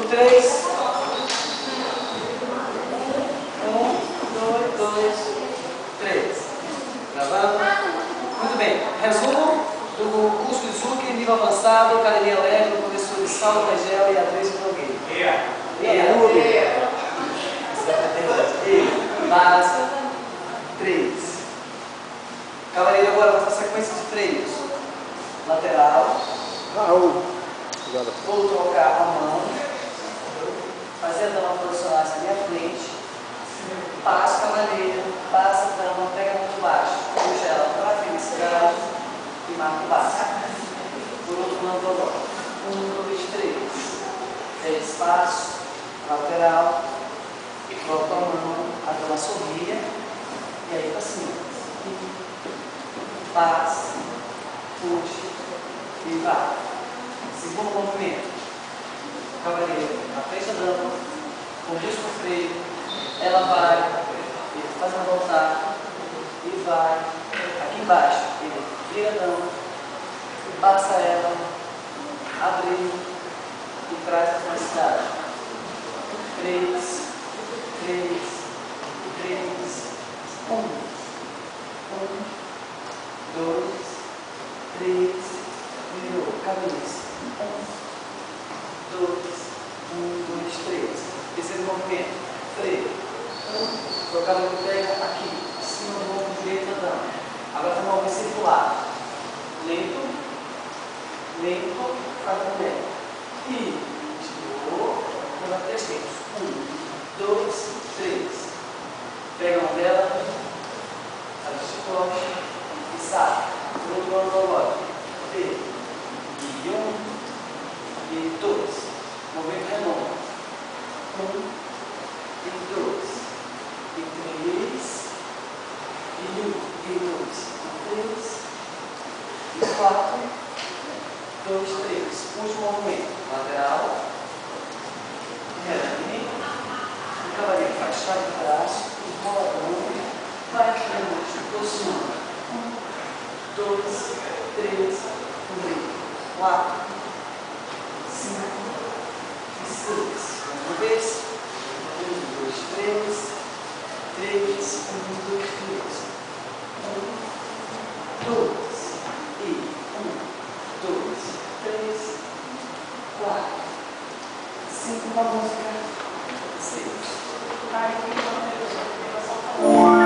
3. 1, 2, 3. Gravando. Muito bem. Resumo do curso de Zucker, nível avançado, academia leve, do professor Saulo Rangel e Adriano Nogueira. Base 3. Cavaleiro, agora vamos para a sequência de freios. Lateral. Vou trocar a mão. Fazer a dama posicionar-se na minha frente. Passa o cavaleiro, passa a dama, pega a mão de baixo. Puxa ela para a frente, escravo e marca o baixo. Por outro lado agora. 1, 2, 3. 10 passos. Lateral. Troca a mão, a dama sorria. E aí para cima. Passa. Puxa. E vai. Segundo movimento. Cavaleiro, na frente da dama, conduz com o freio, ela vai, ele faz ela voltar, e vai, aqui embaixo, ele vira a dama, passa ela, abriu, e traz a velocidade. 3, 3, 3, 1, 2, 3, virou, cabeça, 1, 2, 3. Terceiro movimento. Freio. O cavaleiro pega aqui, em cima do ombro direito da dama. Agora vai mover circular. Lento. Lento. Faz a mulher. E estirou. Leva 3 tempos. 1, 2, 3. Pega a mão dela. Faz o chicote. E sai. Por outro lado agora. Freio. E 1. E 2. Movimento redondo. 1, e 2, e 3, e 1, e 2, e 3, e 4, 2, 3. Último movimento. Lateral. Relinha. O cavaleiro faz chave de braço, enrola a mão, vai aqui posicionando. 1, 2, 3, 4, 5 e 6. Uma vez. 1, 2, 3. 3, 1, 2, 3. 1, 2. E 1, 2, 3, 4, 5 com a música. 6.